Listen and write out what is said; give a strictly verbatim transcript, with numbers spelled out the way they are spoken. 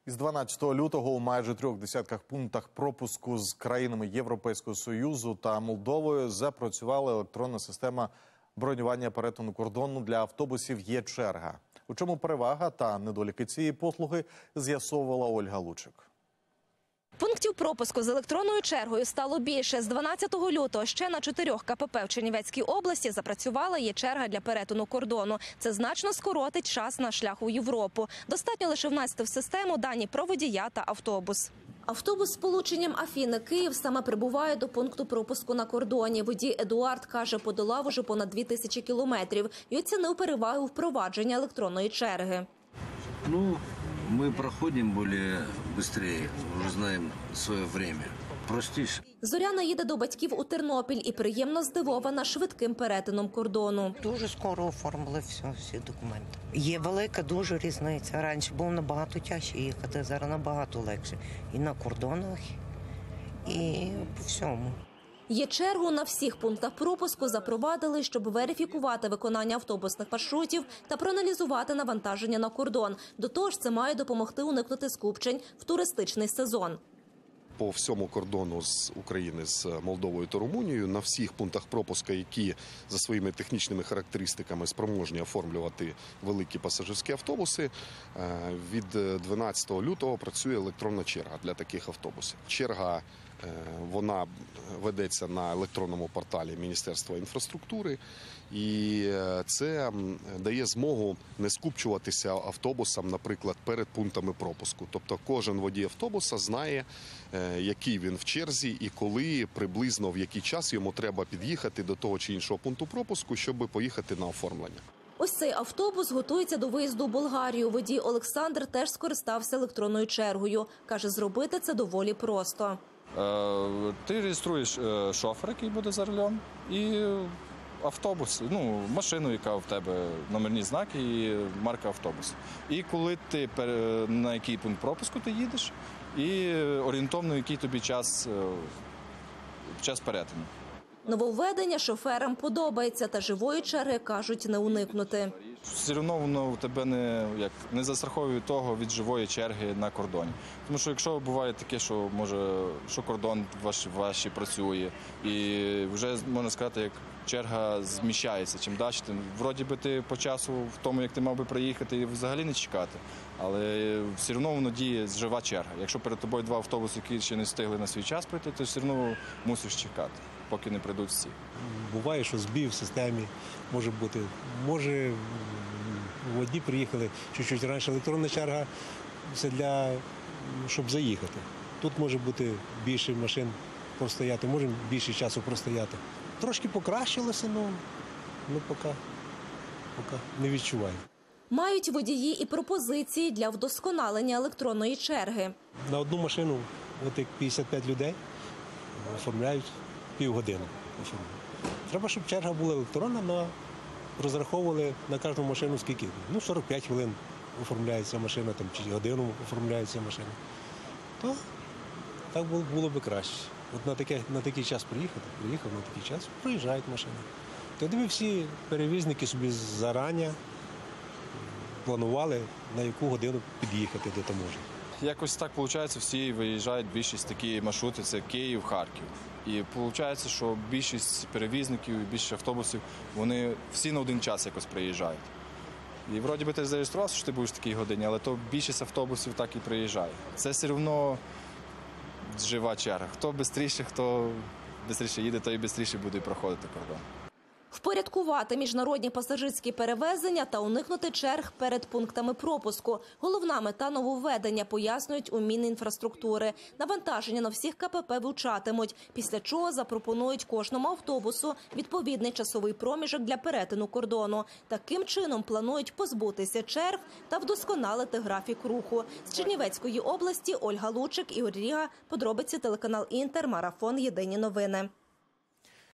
Із дванадцятого лютого у майже трьох десятках пунктах пропуску з країнами Європейського Союзу та Молдовою запрацювала електронна система бронювання перетину кордону для автобусів «Є-черга». У чому перевага та недоліки цієї послуги, з'ясовувала Ольга Лучик. Пунктів пропуску з електронною чергою стало більше. З дванадцятого лютого ще на чотирьох ка пе пе в Чернівецькій області запрацювала «Є-черга» для перетину кордону. Це значно скоротить час на шлях у Європу. Достатньо лише внести в систему дані про водія та автобус. Автобус з сполученням Афіни-Київ саме прибуває до пункту пропуску на кордоні. Водій Едуард каже, подолав уже понад дві тисячі кілометрів і оцінив перевагу впровадження електронної черги. Ну, мы проходим более быстрее, уже знаем свое время. Простіше. Зоряна їде до батьків у Тернопіль і приємно здивована швидким перетином кордону. Дуже скоро оформили все, всі документи. Є велика дуже різниця. Раніше було набагато тяжче їхати, зараз набагато легше. І на кордонах, і по всьому. «Є-чергу» на всіх пунктах пропуску запровадили, щоб верифікувати виконання автобусних маршрутів та проаналізувати навантаження на кордон. До того ж, це має допомогти уникнути скупчень в туристичний сезон. По всьому кордону з України з Молдовою та Румунією на всіх пунктах пропуску, які за своїми технічними характеристиками спроможні оформлювати великі пасажирські автобуси, від дванадцятого лютого працює електронна черга для таких автобусів. Черга вона ведеться на електронному порталі Міністерства інфраструктури, і це дає змогу не скупчуватися автобусам, наприклад, перед пунктами пропуску. Тобто кожен водій автобуса знає, який він в черзі і коли, приблизно в який час йому треба під'їхати до того чи іншого пункту пропуску, щоб поїхати на оформлення. Ось цей автобус готується до виїзду в Болгарію. Водій Олександр теж скористався електронною чергою. Каже, зробити це доволі просто. Ти реєструєш шофера, який буде за рулем, і автобус, ну, машину, яка в тебе, номерні знаки і марка автобусу. І коли ти, на який пункт пропуску ти їдеш, і орієнтовно, який тобі час, час перетину. Нововведення шоферам подобається, та живої черги, кажуть, не уникнути. Все одно воно тебе не, як, не застраховує того від живої черги на кордоні. Тому що якщо буває таке, що може, що кордон ваш, ваші працює, і вже, можна сказати, як черга зміщається, чим далі, тим, вроді би ти по часу в тому, як ти мав би приїхати, і взагалі не чекати. Але все одно воно діє жива черга. Якщо перед тобою два автобуси, які ще не встигли на свій час прийти, то все одно мусиш чекати, поки не прийдуть всі. Буває, що збій в системі може бути. Може, в одні приїхали чуть-чуть раніше. Електронна черга – це для, щоб заїхати. Тут може бути більше машин простояти, може більше часу простояти. Трошки покращилося, але ну, поки, поки не відчуваю. Мають водії і пропозиції для вдосконалення електронної черги. На одну машину, от як п'ятдесят п'ять людей, оформляють півгодини. Треба, щоб черга була електронна, але розраховували на кожну машину скільки. Ну, сорок п'ять хвилин оформляється машина, там, чи годину оформляється машина. То так було, було б краще. От на, таке, на такий час приїхати, приїхав на такий час, проїжджають машини. Тоді ми всі перевізники собі зарані планували, на яку годину під'їхати до таможні. Якось так виходить, всі виїжджають, більшість такі маршрути – це Київ, Харків. І виходить, що більшість перевізників, більшість автобусів, вони всі на один час якось приїжджають. І вроді би ти зареєструвався, що ти будеш в такій годині, але то більшість автобусів так і приїжджає. Це все одно жива черга. Хто швидше, хто швидше їде, той і швидше буде проходити кордон. Впорядкувати міжнародні пасажирські перевезення та уникнути черг перед пунктами пропуску. Головна мета нововведення, пояснюють у Мінінфраструктури. Навантаження на всіх ка пе пе вивчатимуть, після чого запропонують кожному автобусу відповідний часовий проміжок для перетину кордону. Таким чином планують позбутися черг та вдосконалити графік руху. З Чернівецької області Ольга Лучик, Ігор Ріга. Подробиці телеканал Інтер, марафон «Єдині новини».